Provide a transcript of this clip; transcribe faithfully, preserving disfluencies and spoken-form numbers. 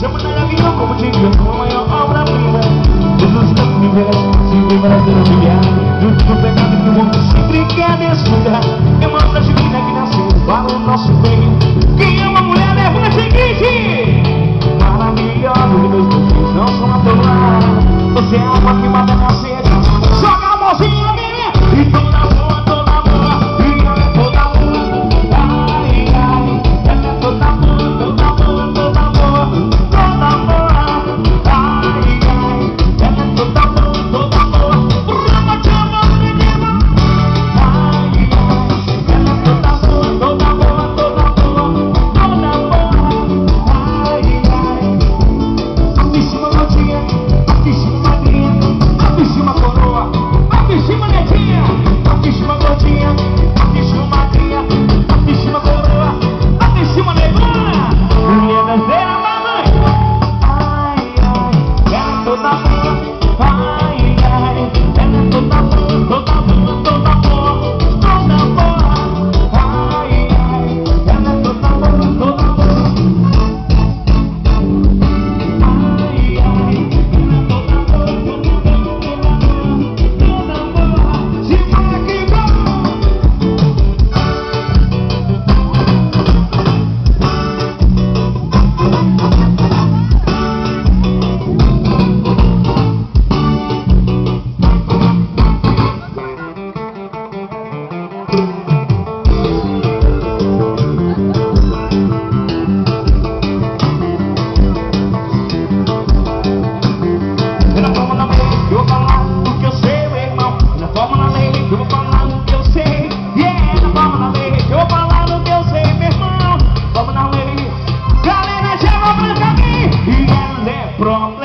chama na vida como te guia, como a maior obra-prima. Jesus não me vê, se vê para ser humilhado. Junto do pecado que o mundo sempre quer descuidar. É uma obra divina que nasceu para o nosso bem. Quem ama a mulher leva o seguinte: maravilhosa de meus filhos não são a tolar. Você é a alma que mata na sede. Joga a mãozinha, bebê, e toda boa, toda boa, e ela é toda boa. Ai, ai, ela é toda boa, toda boa, toda boa, toda boa. Ai, ai, ela é toda boa, toda boa. Brava, chama, menina. Ai, ai, ela é toda boa, toda boa, toda boa, toda boa. Ai, ai, altíssima notinha, altíssima madrinha, altíssima coroa, altíssima netinha, altíssima gordinha, altíssima madrinha, altíssima coroa, altíssima negona. Mulher brasileira, mamãe. Ai, ai, ela é toda boa. Ai, ai, ela é toda boa, toda boa, toda boa, toda boa. Ai, ai, ela é toda boa, toda boa. Ai, ai, ela é toda boa, toda boa, toda boa. Se para que vamos. Na forma da lei, eu vou falar o que eu sei, meu irmão. Na forma da lei, eu vou falar o que eu sei. Yeah, na forma da lei, eu vou falar o que eu sei, meu irmão. Forma da lei, galera, chama pra cá aqui. E ela é própria.